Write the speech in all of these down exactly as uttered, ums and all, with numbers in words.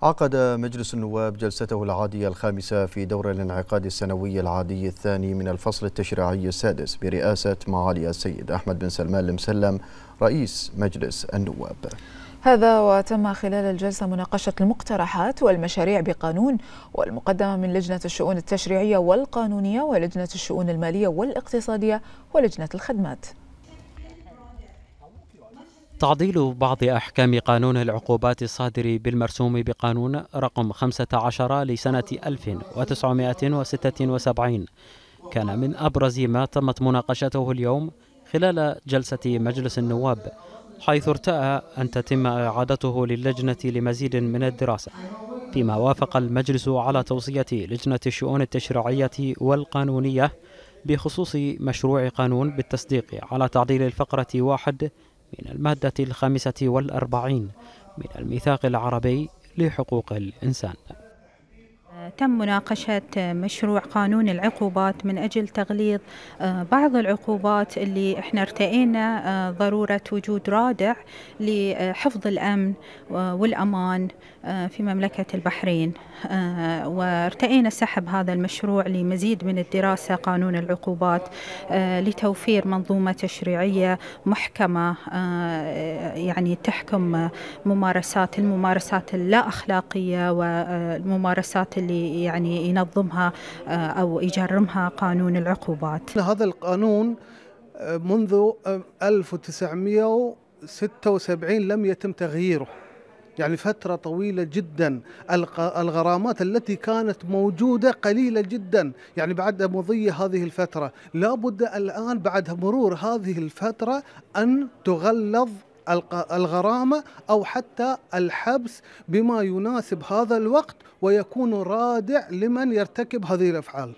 عقد مجلس النواب جلسته العادية الخامسة في دور الانعقاد السنوي العادي الثاني من الفصل التشريعي السادس برئاسة معالي السيد أحمد بن سلمان المسلم رئيس مجلس النواب. هذا وتم خلال الجلسة مناقشة المقترحات والمشاريع بقانون والمقدمة من لجنة الشؤون التشريعية والقانونية ولجنة الشؤون المالية والاقتصادية ولجنة الخدمات. تعديل بعض أحكام قانون العقوبات الصادر بالمرسوم بقانون رقم خمسة عشر لسنة ألف وتسعمائة وستة وسبعين كان من أبرز ما تمت مناقشته اليوم خلال جلسة مجلس النواب، حيث ارتأى أن تتم إعادته للجنة لمزيد من الدراسة، فيما وافق المجلس على توصية لجنة الشؤون التشريعية والقانونية بخصوص مشروع قانون بالتصديق على تعديل الفقرة واحد من المادة الخامسة والأربعين من الميثاق العربي لحقوق الإنسان. تم مناقشة مشروع قانون العقوبات من أجل تغليظ بعض العقوبات اللي احنا ارتئينا ضرورة وجود رادع لحفظ الأمن والأمان في مملكة البحرين، وارتئينا سحب هذا المشروع لمزيد من الدراسة قانون العقوبات لتوفير منظومة تشريعية محكمة يعني تحكم ممارسات الممارسات اللا أخلاقية والممارسات اللي يعني ينظمها أو يجرمها قانون العقوبات. هذا القانون منذ ألف وتسعمائة وستة وسبعين لم يتم تغييره، يعني فترة طويلة جدا. الغرامات التي كانت موجودة قليلة جدا، يعني بعد مضي هذه الفترة لابد الآن بعد مرور هذه الفترة أن تغلظ الغرامة أو حتى الحبس بما يناسب هذا الوقت ويكون رادع لمن يرتكب هذه الأفعال.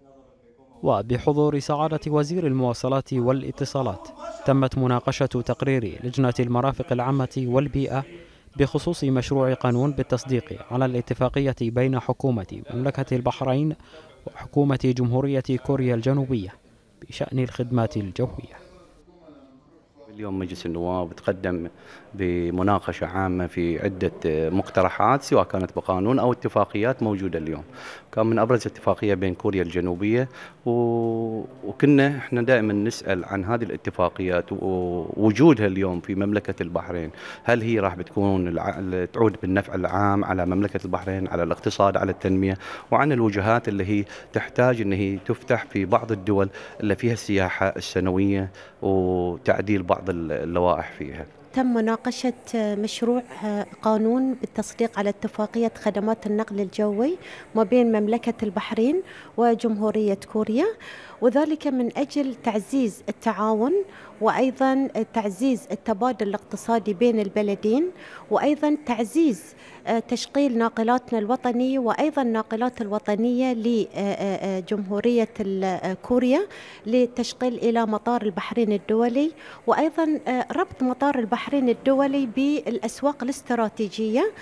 وبحضور سعادة وزير المواصلات والاتصالات تمت مناقشة تقرير لجنة المرافق العامة والبيئة بخصوص مشروع قانون بالتصديق على الاتفاقية بين حكومة مملكة البحرين وحكومة جمهورية كوريا الجنوبية بشأن الخدمات الجوية. اليوم مجلس النواب تقدم بمناقشة عامة في عدة مقترحات سواء كانت بقانون أو اتفاقيات موجودة اليوم. كان من أبرز اتفاقية بين كوريا الجنوبية، وكنا احنا دائما نسأل عن هذه الاتفاقيات ووجودها اليوم في مملكة البحرين، هل هي راح بتكون تعود بالنفع العام على مملكة البحرين، على الاقتصاد، على التنمية، وعن الوجهات اللي هي تحتاج ان هي تفتح في بعض الدول اللي فيها السياحة السنوية وتعديل بعض اللوائح فيها. تم مناقشة مشروع قانون بالتصديق على اتفاقية خدمات النقل الجوي ما بين مملكة البحرين وجمهورية كوريا، وذلك من أجل تعزيز التعاون وأيضا تعزيز التبادل الاقتصادي بين البلدين، وأيضا تعزيز تشغيل ناقلاتنا الوطني وأيضا الناقلات الوطنية لجمهورية كوريا للتشغيل إلى مطار البحرين الدولي، وأيضا ربط مطار البحرين الدولي بالأسواق الاستراتيجية.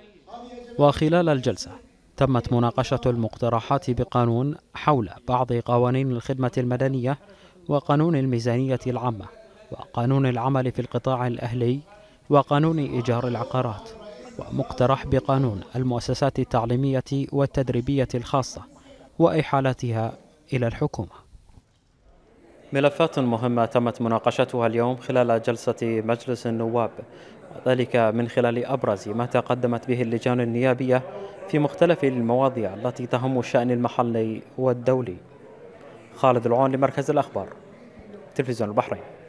وخلال الجلسة تمت مناقشة المقترحات بقانون حول بعض قوانين الخدمة المدنية وقانون الميزانية العامة وقانون العمل في القطاع الأهلي وقانون إيجار العقارات ومقترح بقانون المؤسسات التعليمية والتدريبية الخاصة وإحالتها إلى الحكومة. ملفات مهمة تمت مناقشتها اليوم خلال جلسة مجلس النواب، وذلك من خلال أبرز ما تقدمت به اللجان النيابية في مختلف المواضيع التي تهم الشأن المحلي والدولي. خالد العون لمركز الأخبار، تلفزيون البحرين.